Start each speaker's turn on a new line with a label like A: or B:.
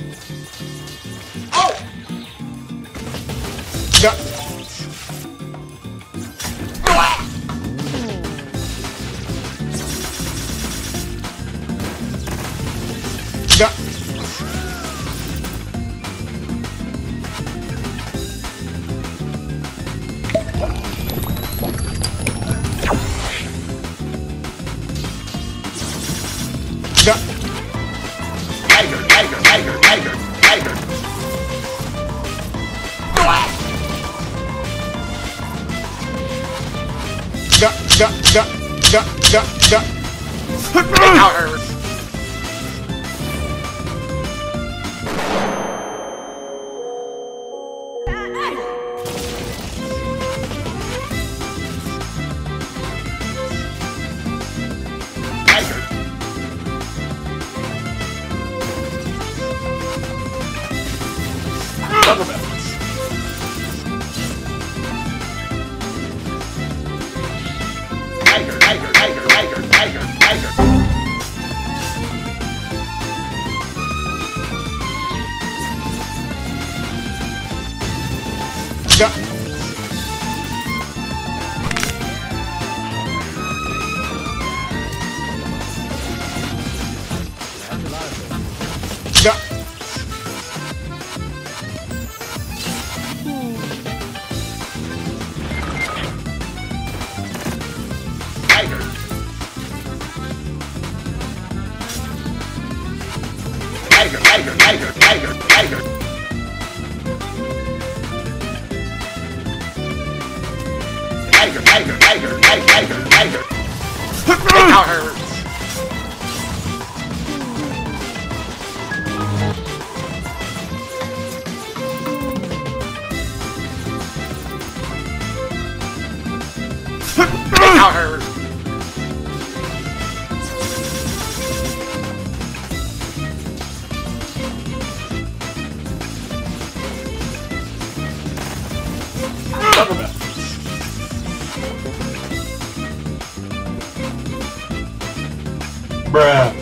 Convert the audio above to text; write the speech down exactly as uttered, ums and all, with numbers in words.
A: Oh!
B: Go. Go. Go.
A: Tiger, tiger, tiger, tiger, tiger.
B: Go, go, go, go, go, go.
A: Tiger. Double balance. Tiger, tiger, tiger, tiger, tiger, tiger.
B: Go. Go.
A: Tiger. Tiger, tiger, tiger, tiger, tiger. Tiger, tiger, tiger, tiger, tiger, tiger. Tiger. Tiger. Double balance.
B: Bruh.